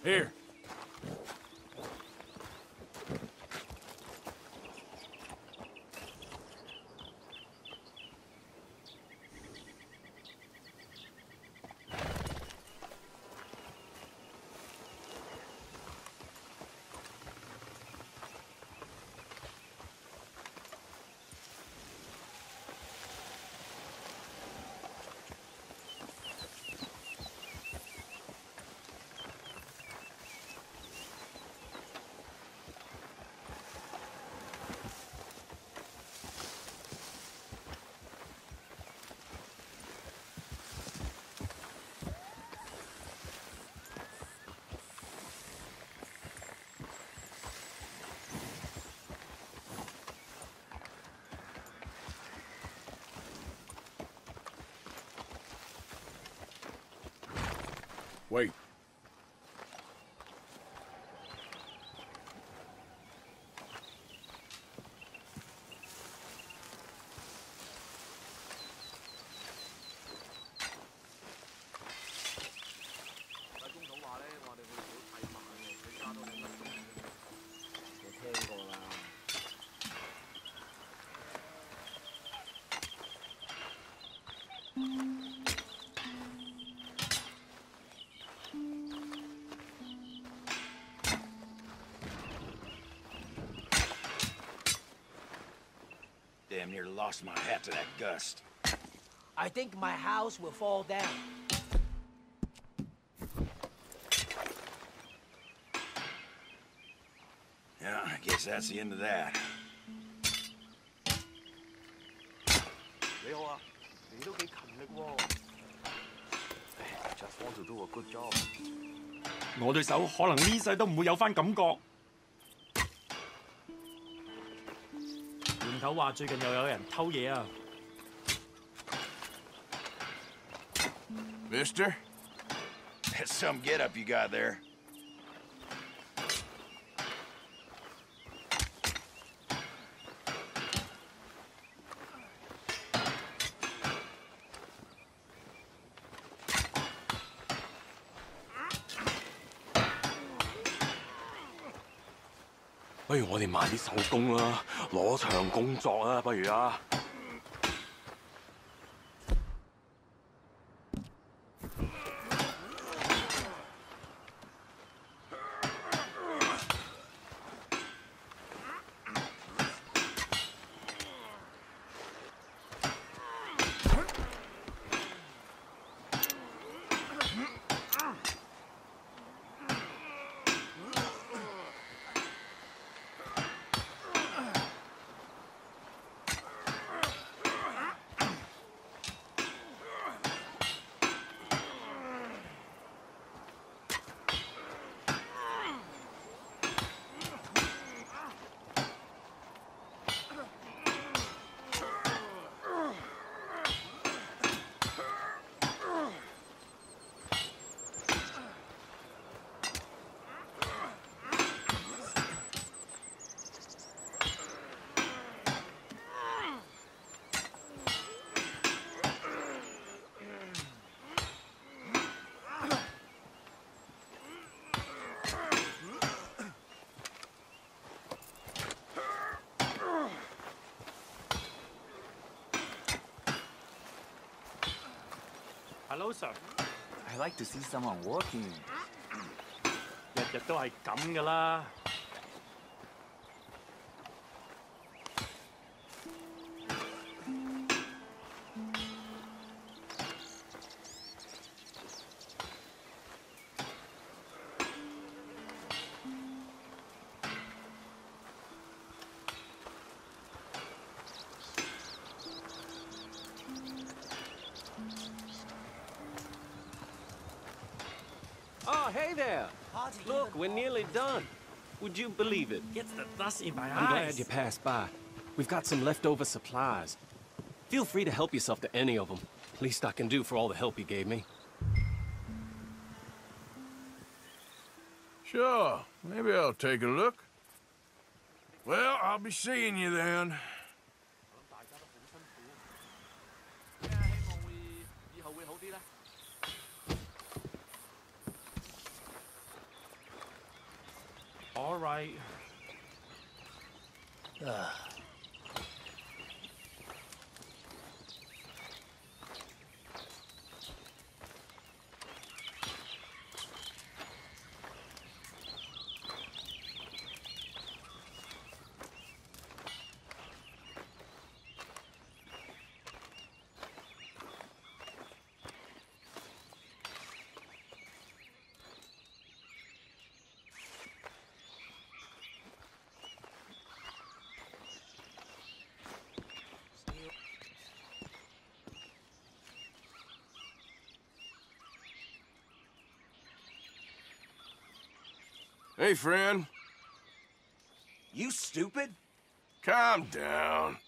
Here. Wait. Damn near lost my hat to that gust. I think my house will fall down. Yeah, I guess that's the end of that. 你好啊，你都幾勤力喎。Just want to do a good job。 我對手可能呢世都唔會有返感覺。頭話最近又有人偷嘢啊 Mister? That's some get-up you got there. "不如我哋賣啲手工啦，攞場工作啦，不如啊！ Hello, sir. I like to see someone working. 日日都係咁㗎啦。 Oh, hey there! Look, we're nearly done. Would you believe it? Gets the dust in my I'm glad eyes. you passed by. We've got some leftover supplies. Feel free to help yourself to any of them. Least I can do for all the help you gave me. Sure, maybe I'll take a look. Well, I'll be seeing you then. All right. Hey, friend. You stupid? Calm down.